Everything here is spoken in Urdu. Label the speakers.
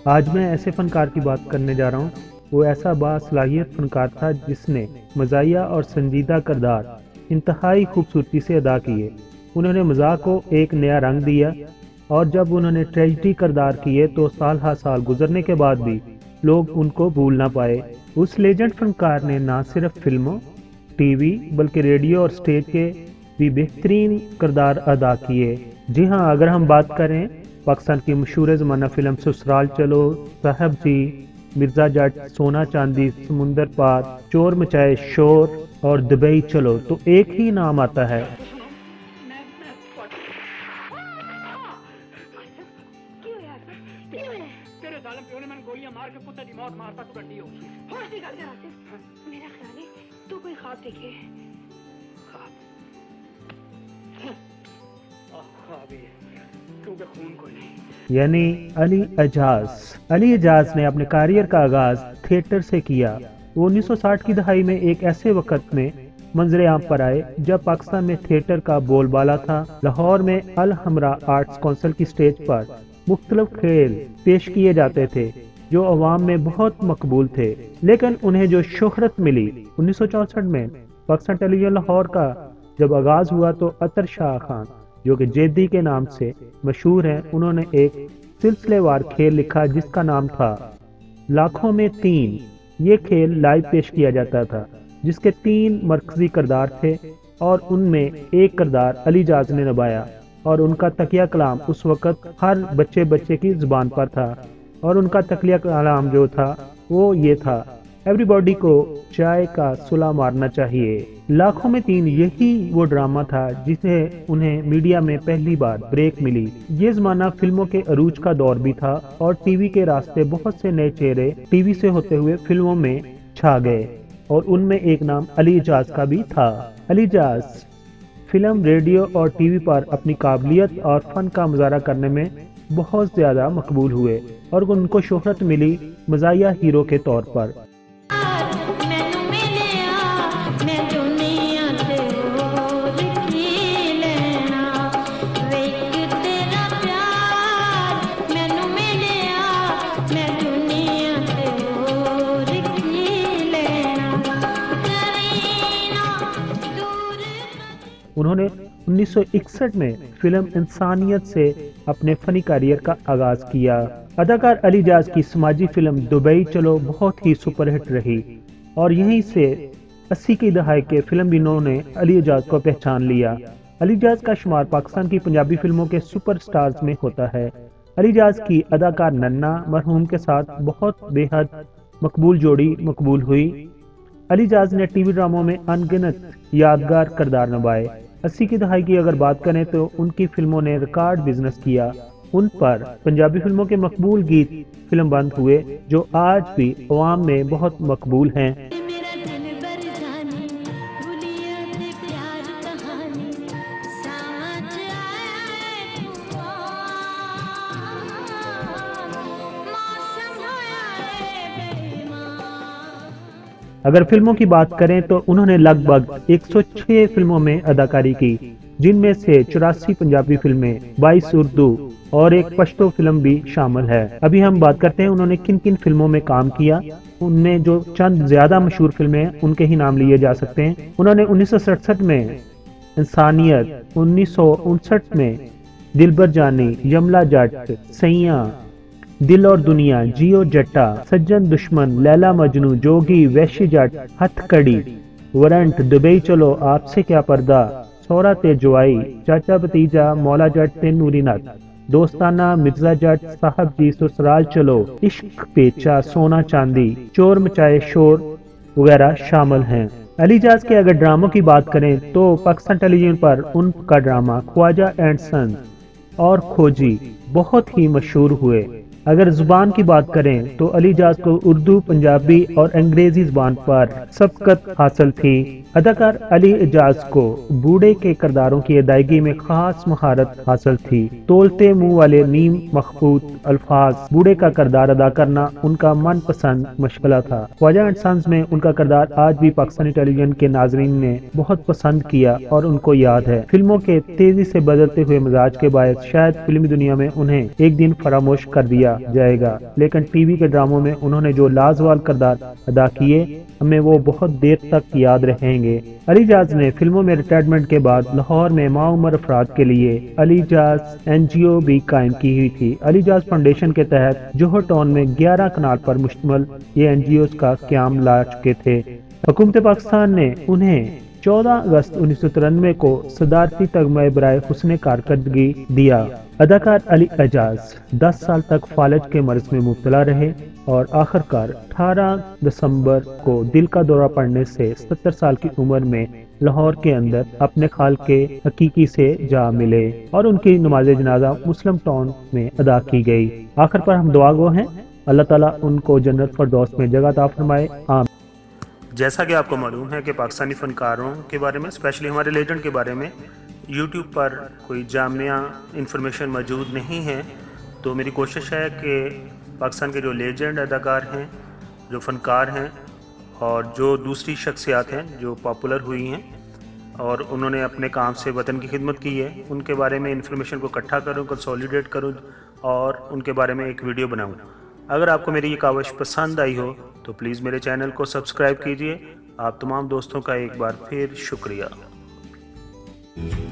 Speaker 1: آج میں ایسے فنکار کی بات کرنے جا رہا ہوں، وہ ایسا باصلاحیت فنکار تھا جس نے مزاحیہ اور سنجیدہ کردار انتہائی خوبصورتی سے ادا کیے۔ انہوں نے مزاق کو ایک نیا رنگ دیا، اور جب انہوں نے ٹریجڈی کردار کیے تو سال ہر سال گزرنے کے بعد بھی لوگ ان کو بھول نہ پائے۔ اس لیجنڈ فنکار نے نہ صرف فلموں، ٹی وی بلکہ ریڈیو اور سٹیج کے بھی بہترین کردار ادا کیے۔ جی ہاں، اگر ہم بات کریں پاکستان کی مشہور زمانہ فلم سسرال چلو، صاحب جی، مرزا جٹ، سونا چاندی، سمندر پار، چور مچائے شور اور دبئی چلو، تو ایک ہی نام آتا ہے۔ یعنی علی اجاز۔ علی اجاز نے اپنے کیریئر کا آغاز تھیٹر سے کیا۔ وہ 1960 کی دہائی میں ایک ایسے وقت میں منظر عام پر آئے جب پاکستان میں تھیٹر کا بول بالا تھا۔ لاہور میں الحمرا آرٹس کونسل کی سٹیج پر مختلف کھیل پیش کیے جاتے تھے جو عوام میں بہت مقبول تھے، لیکن انہیں جو شہرت ملی 1964 میں پاکستان ٹیلی ویژن لاہور کا جب آغاز ہوا تو عطر شاہ خان، جو کہ جیدی کے نام سے مشہور ہیں، انہوں نے ایک سلسلے وار کھیل لکھا جس کا نام تھا لاکھوں میں تین۔ یہ کھیل لائیو پیش کیا جاتا تھا جس کے 3 مرکزی کردار تھے، اور ان میں ایک کردار علی اجاز نے نبھایا، اور ان کا تکیہ کلام اس وقت ہر بچے کی زبان پر تھا، اور ان کا تکیہ کلام جو تھا وہ یہ تھا: ایوری باڈی کو چائے کا سلا مارنا چاہیے۔ لاکھوں میں تین یہی وہ ڈرامہ تھا جسے انہیں میڈیا میں پہلی بار بریک ملی۔ یہ زمانہ فلموں کے عروج کا دور بھی تھا، اور ٹی وی کے راستے بہت سے نئے چہرے ٹی وی سے ہوتے ہوئے فلموں میں چھا گئے، اور ان میں ایک نام علی اجاز کا بھی تھا۔ علی اجاز فلم، ریڈیو اور ٹی وی پر اپنی قابلیت اور فن کا مظاہرہ کرنے میں بہت زیادہ مقبول ہوئے، اور ان کو شہرت ملی مزاحیہ ہیرو کے طور پر۔ انہوں نے 1961 میں فلم انسانیت سے اپنے فنی کیریئر کا آغاز کیا۔ اداکار علی اجاز کی سماجی فلم دبئی چلو بہت ہی سپر ہٹ رہی، اور یہیں سے 80 کی دہائی کے فلم بینوں نے علی اجاز کو پہچان لیا۔ علی اجاز کا شمار پاکستان کی پنجابی فلموں کے سپر سٹارز میں ہوتا ہے۔ علی اجاز کی اداکار ننا مرحوم کے ساتھ بہت بے حد مقبول جوڑی مقبول ہوئی۔ علی اجاز نے ٹی وی ڈراموں میں ان گنت یادگار کردار نبھائے۔ 80 کی دہائی کی اگر بات کریں تو ان کی فلموں نے ریکارڈ بزنس کیا۔ ان پر پنجابی فلموں کے مقبول گیت فلم بند ہوئے جو آج بھی عوام میں بہت مقبول ہیں۔ اگر فلموں کی بات کریں تو انہوں نے لگ بھگ 106 فلموں میں اداکاری کی، جن میں سے 84 پنجابی فلمیں، 22 اردو اور ایک پشتو فلم بھی شامل ہے۔ ابھی ہم بات کرتے ہیں انہوں نے کن کن فلموں میں کام کیا۔ ان میں جو چند زیادہ مشہور فلمیں ہیں ان کے ہی نام لیے جا سکتے ہیں۔ انہوں نے 1967 میں انسانیت، 1959 میں دلبر جانی، یملا جٹ، سیاں، دل اور دنیا، جیو جٹا، سجن دشمن، لیلا مجنو، جوگی، ویشی جٹ، ہتھ کڑی، وارنٹ، دبئی چلو، آپ سے کیا پردہ، سورا تے جوائی، چاچا بتیجا، مولا جٹ تے نوری نت، دوستانہ، مرزا جٹ، صاحب جی، سسرال چلو، عشق پیچا، سونا چاندی، چور مچائے شور وغیرہ شامل ہیں۔ علی اجاز کے اگر ڈراموں کی بات کریں تو پاکستان ٹیلی ویژن پر ان کا ڈرامہ خواجہ اینڈ سنز اور کھوجی بہت ہی مشہور ہوئے۔ اگر زبان کی بات کریں تو علی اجاز کو اردو، پنجابی اور انگریزی زبان پر سبقت حاصل تھی۔ اداکار علی اجاز کو بوڑھے کے کرداروں کی ادائیگی میں خاص مہارت حاصل تھی۔ تولتے منہ والے نیم مخفوت الفاظ بوڑھے کا کردار ادا کرنا ان کا من پسند مشغلہ تھا۔ خواجہ اینڈ سنز میں ان کا کردار آج بھی پاکستانی ٹیلی ویژن کے ناظرین نے بہت پسند کیا اور ان کو یاد ہے۔ فلموں کے تیزی سے بدلتے ہوئے مزاج کے باعث شاید فلمی دنیا میں انہیں ایک دن فراموش کر دیا دیا جائے گا، لیکن ٹی وی کے ڈراموں میں انہوں نے جو لازوال کردار ادا کیے ہمیں وہ بہت دیر تک یاد رہیں گے۔ علی اجاز نے فلموں میں ریٹائرمنٹ کے بعد لاہور میں معمر افراد کے لیے علی اجاز NGO بھی قائم کی ہوئی تھی۔ علی اجاز فاؤنڈیشن کے تحت جوہر ٹاؤن میں 11 کنال پر مشتمل یہ NGOs کا قیام لا چکے تھے۔ حکومت پاکستان نے انہیں 14 اگست 1993 کو صدارتی تمغہ برائے حسن کارکردگی دیا۔ اداکار علی اجاز 10 سال تک فالج کے مرض میں مبتلا رہے اور آخرکار 18 دسمبر کو دل کا دورہ پڑنے سے 70 سال کی عمر میں لاہور کے اندر اپنے خالق کے حقیقی سے جا ملے اور ان کی نماز جنازہ مسلم ٹاؤن میں ادا کی گئی۔ آخر پر ہم دعا گو ہیں اللہ تعالیٰ ان کو جنت فردوس میں جگہ عطا فرمائے، آمین۔
Speaker 2: جیسا کہ آپ کو معلوم ہے کہ پاکستانی فنکاروں کے بارے میں، اسپیشلی ہمارے لیجنڈ کے بارے میں یوٹیوب پر کوئی جامع انفارمیشن موجود نہیں ہے، تو میری کوشش ہے کہ پاکستان کے جو لیجنڈ اداکار ہیں، جو فنکار ہیں اور جو دوسری شخصیات ہیں جو پاپولر ہوئی ہیں اور انہوں نے اپنے کام سے وطن کی خدمت کی ہے، ان کے بارے میں انفارمیشن کو اکٹھا کروں، کنسولیڈیٹ کروں اور ان کے بارے میں ایک ویڈیو بناؤں۔ اگر آپ کو میری یہ کاوش پسند آئی ہو تو پلیز میرے چینل کو سبسکرائب کیجئے۔ آپ تمام دوستوں کا ایک بار پھر شکریہ۔